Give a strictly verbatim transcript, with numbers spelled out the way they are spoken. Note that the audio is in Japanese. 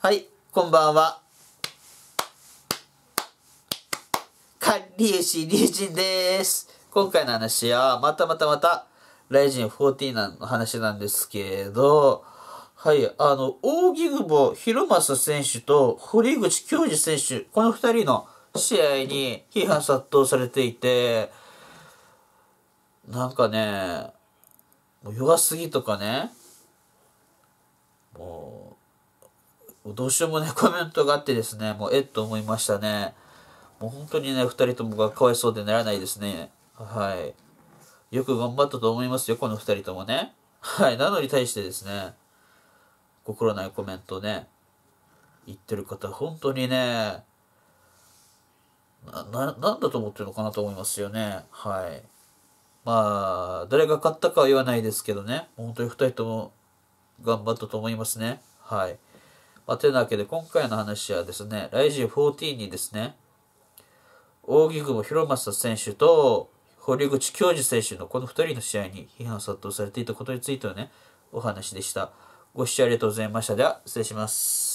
はい、こんばんは。かりゆしりゅうじんです。今回の話は、またまたまた、ライジンじゅうよんの話なんですけど、はい、あの、扇久保博正選手と堀口恭司選手、このふたりの試合に批判殺到されていて、なんかね、もう弱すぎとかね、もう、どうしようもないコメントがあってですね、もうえっと思いましたね。もう本当にね、ふたりともがかわいそうでならないですね。はい。よく頑張ったと思いますよ、このふたりともね。はい。なのに対してですね、心ないコメントね、言ってる方、本当にね、な、な、なんだと思ってるのかなと思いますよね。はい。まあ、誰が勝ったかは言わないですけどね、本当にふたりとも頑張ったと思いますね。はい。まあ、てなわけで、今回の話はですね、ライジンじゅうよんにですね、扇久保博正選手と堀口恭司選手のこのふたりの試合に批判殺到されていたことについてのね、お話でした。ご視聴ありがとうございました。では、失礼します。